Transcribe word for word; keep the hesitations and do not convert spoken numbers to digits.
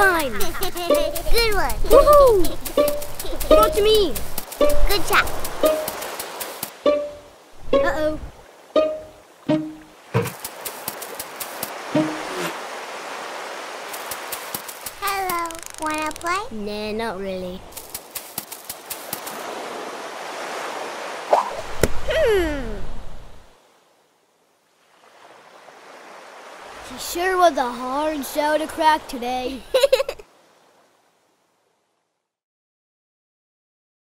Mine! Good one. Woohoo! Throw it to me. Good shot. Uh-oh. Hello. Wanna play? Nah, not really. Hmm. She sure was a hard shell to crack today.